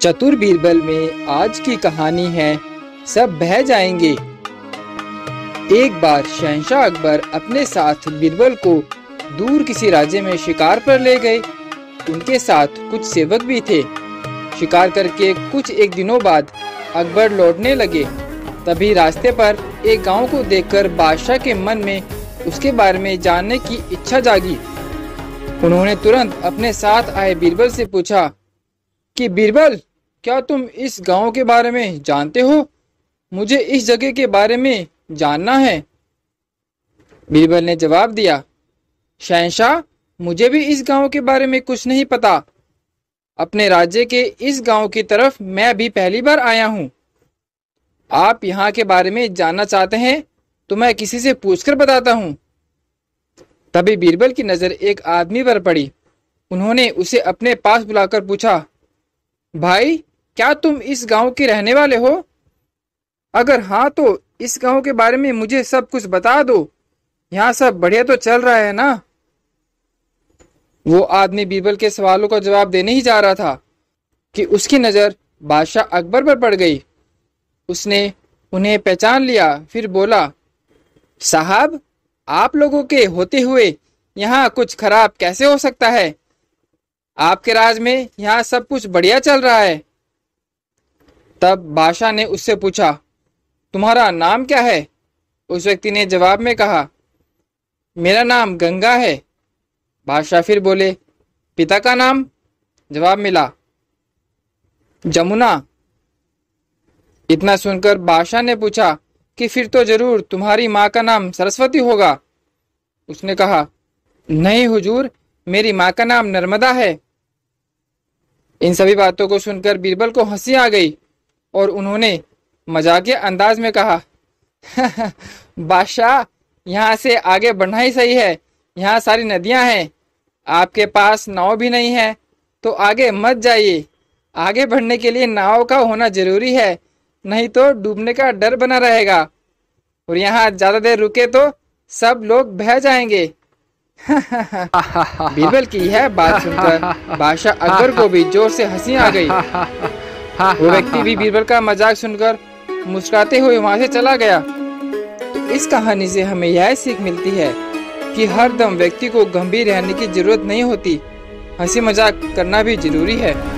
चतुर बीरबल में आज की कहानी है सब बह जाएंगे। एक बार शहंशाह अकबर अपने साथ बीरबल को दूर किसी राज्य में शिकार पर ले गए। उनके साथ कुछ सेवक भी थे। शिकार करके कुछ एक दिनों बाद अकबर लौटने लगे। तभी रास्ते पर एक गांव को देखकर बादशाह के मन में उसके बारे में जानने की इच्छा जागी। उन्होंने तुरंत अपने साथ आए बीरबल से पूछा कि बीरबल, क्या तुम इस गांव के बारे में जानते हो? मुझे इस जगह के बारे में जानना है। बीरबल ने जवाब दिया, शहंशाह, मुझे भी इस गांव के बारे में कुछ नहीं पता। अपने राज्य के इस गांव की तरफ मैं अभी पहली बार आया हूँ। आप यहाँ के बारे में जानना चाहते हैं तो मैं किसी से पूछकर बताता हूँ। तभी बीरबल की नजर एक आदमी पर पड़ी। उन्होंने उसे अपने पास बुलाकर पूछा, भाई, क्या तुम इस गांव के रहने वाले हो? अगर हाँ तो इस गांव के बारे में मुझे सब कुछ बता दो। यहाँ सब बढ़िया तो चल रहा है ना? वो आदमी बीरबल के सवालों का जवाब देने ही जा रहा था कि उसकी नजर बादशाह अकबर पर पड़ गई। उसने उन्हें पहचान लिया, फिर बोला, साहब, आप लोगों के होते हुए यहाँ कुछ खराब कैसे हो सकता है? आपके राज में यहाँ सब कुछ बढ़िया चल रहा है। तब बादशाह ने उससे पूछा, तुम्हारा नाम क्या है? उस व्यक्ति ने जवाब में कहा, मेरा नाम गंगा है। बादशाह फिर बोले, पिता का नाम? जवाब मिला, जमुना। इतना सुनकर बादशाह ने पूछा कि फिर तो जरूर तुम्हारी माँ का नाम सरस्वती होगा। उसने कहा, नहीं हुजूर, मेरी माँ का नाम नर्मदा है। इन सभी बातों को सुनकर बीरबल को हंसी आ गई और उन्होंने मजाकिया अंदाज में कहा, बादशाह, यहाँ से आगे बढ़ना ही सही है। यहाँ सारी नदियाँ हैं। आपके पास नाव भी नहीं है तो आगे मत जाइए। आगे बढ़ने के लिए नाव का होना जरूरी है, नहीं तो डूबने का डर बना रहेगा और यहाँ ज्यादा देर रुके तो सब लोग बह जाएंगे। बीरबल की यह बात सुनकर बादशाह अकबर को भी जोर से हंसी आ गई। वो व्यक्ति भी बीरबल का मजाक सुनकर मुस्कुराते हुए वहां से चला गया। तो इस कहानी से हमें यह सीख मिलती है कि हर दम व्यक्ति को गंभीर रहने की जरूरत नहीं होती। हंसी मजाक करना भी जरूरी है।